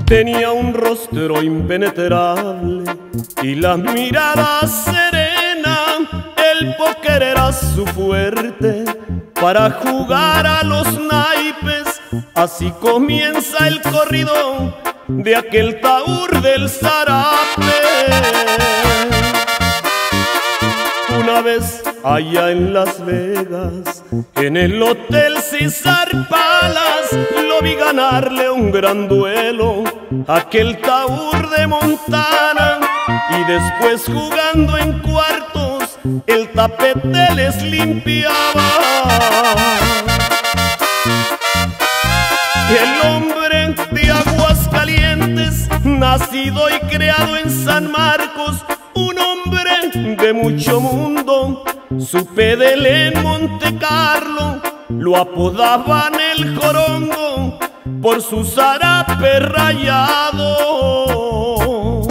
Tenía un rostro impenetrable y la mirada serena. El póker era su fuerte para jugar a los naipes. Así comienza el corrido de aquel taur del zarape. Una vez allá en Las Vegas, en el Hotel César Palace, lo vi ganarle un gran duelo a aquel taur de Montana. Y después jugando en cuartos, el tapete les limpiaba. El hombre de Aguascalientes, nacido y creado en San Marcos, un hombre de mucho mundo, supe de él en Monte Carlo. Lo apodaban el Jorongo por su zarape rayado.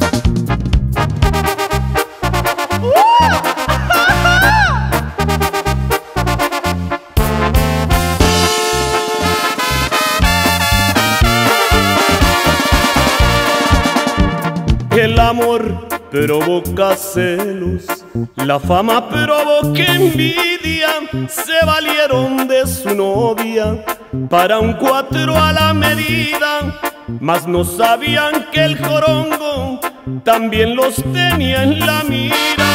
El amor provoca celos, la fama provoca envidia. Se valieron de su novia para un 4 a la medida, mas no sabían que el Jorongo también los tenía en la mira.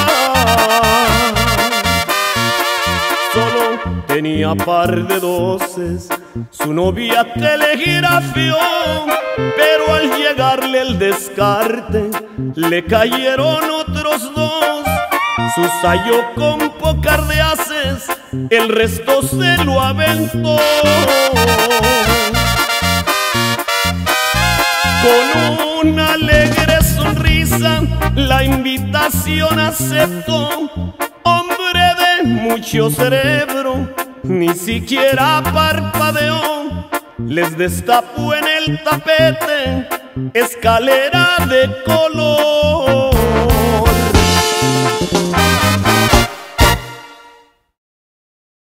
Solo tenía par de doces, su novia telegrafió, pero al llegarle el descarte le cayeron otros dos. Su sayo con pócar de ases, el resto se lo aventó. Con una alegre sonrisa la invitación aceptó. Hombre de mucho cerebro, ni siquiera parpadeó. Les destapó en el tapete escalera de color.